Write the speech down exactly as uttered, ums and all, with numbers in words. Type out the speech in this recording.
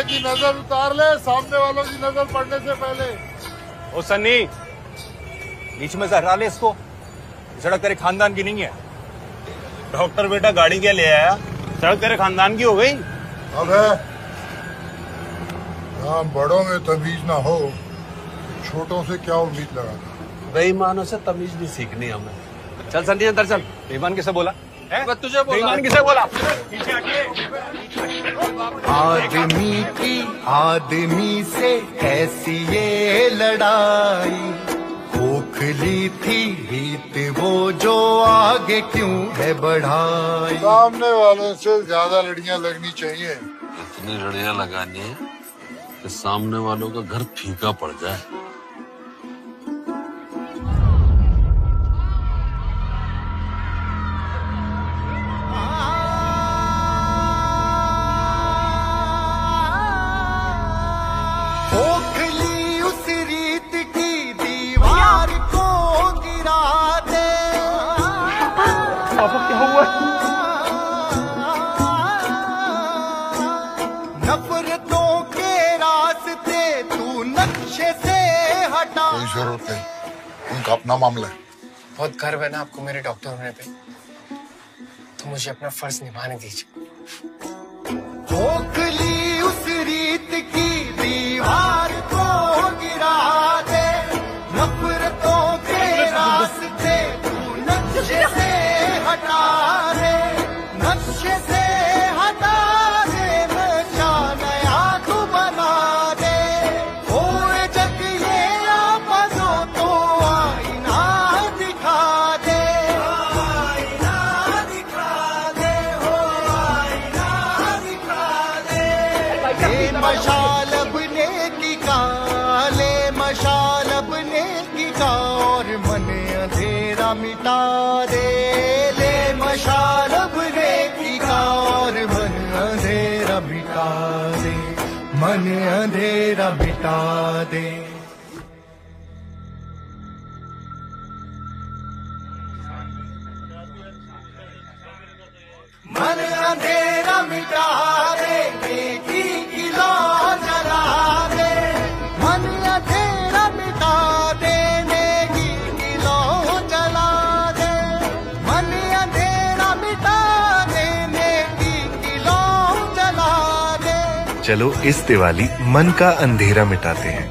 की नजर उतार ले, सामने वालों की नजर पड़ने से पहले। ओ सन्नी, बीच में से हटा ले इसको। सड़क तेरे खानदान की नहीं है। डॉक्टर बेटा गाड़ी क्या ले आया? सड़क तेरे खानदान की हो गई। अब है यहाँ बड़ों में तमीज ना हो, छोटों से क्या उम्मीद लगाता। बेईमानों से तमीज भी सीखनी हमें। चल सन्नी अंदर चल। बेईमान किसे बोला? तुझे बोला। बेईमान किसे बोला? आदमी की आदमी से कैसी ये लड़ाई, खोखली थी रीत वो जो आगे क्यों है बढ़ाई। सामने वालों से ज्यादा लड़ियां लगनी चाहिए। इतनी लड़ियां लगानी है कि सामने वालों का घर फीका पड़ जाए। खोखली उस रीत की दीवार को गिरा दे। पापा क्या हुआ? नफरतों के रास्ते तू नक्शे से हटा। कोई जरूरत नहीं, उनका अपना मामला है। बहुत गर्व है ना आपको मेरे डॉक्टर होने पे, तो मुझे अपना फर्ज निभाने दीजिए। खोखली उस रीत की दीवार को गिरा दे, नफरतों के रास्ते तू नक्शे से हटा दे, नक्शे से हटा दे, नक्शा नया तू बना दे। होए जग ये आपसों तो आईना दिखा दे, आईना दिखा दे, हो आईना दिखा दे। ले मशाल अपने की का, ले मशाल अपने की का, और मन अंधेरा मिटा दे। ले मशाल अपने की का, और मन अंधेरा मिटा दे, मन अंधेरा मिटा दे। मन अंधेरा मिटा दे, नेकी की लौ जला दे। मन अंधेरा मिटा दे, नेकी की लौ जला दे। मन अंधेरा मिटा दे, नेकी की लौ जला दे। चलो इस दिवाली मन का अंधेरा मिटाते हैं।